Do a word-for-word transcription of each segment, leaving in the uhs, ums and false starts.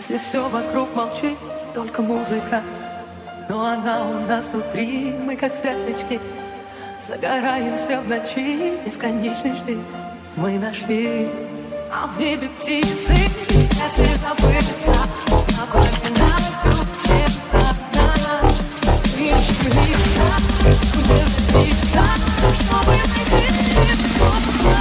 Если все вокруг молчит, только музыка, но она у нас внутри, мы как светлячки, загораемся в ночи, бесконечный штиль мы нашли. А в небе птицы, если забыться, направьте на ключе одна. И шевелиться, куда зацепиться, чтобы найти способ.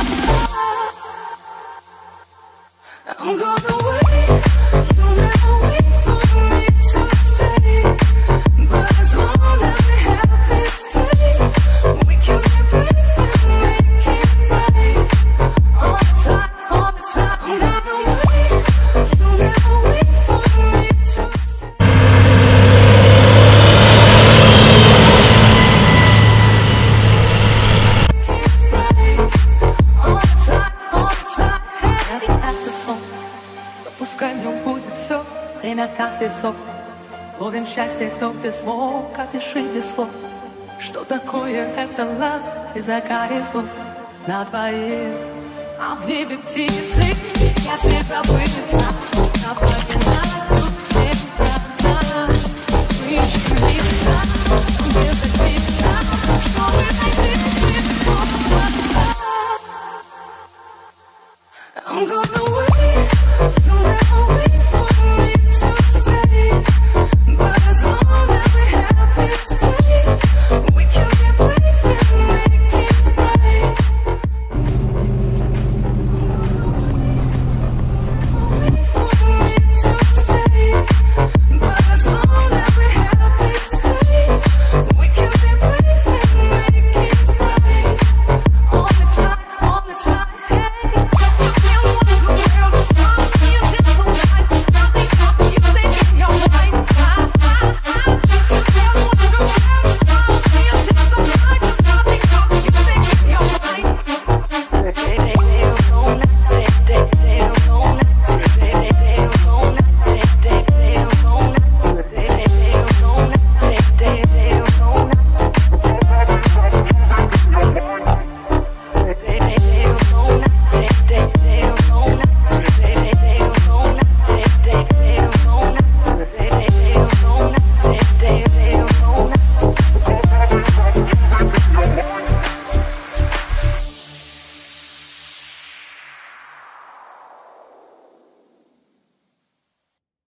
I'm gonna wait, you'll never wait for me to stay. But as long as we have this day, we can be brave and make it right. On the fly, on the fly, I'm gonna wait, you'll never wait for me to stay. On the fly, on the fly, hey. Это сон, пускай в нем будет все, время как песок. Ловим счастье, кто где смог, опиши без слов. Что такое это лав и за горизонт на двоих. А в небе птицы, если забыться, направь.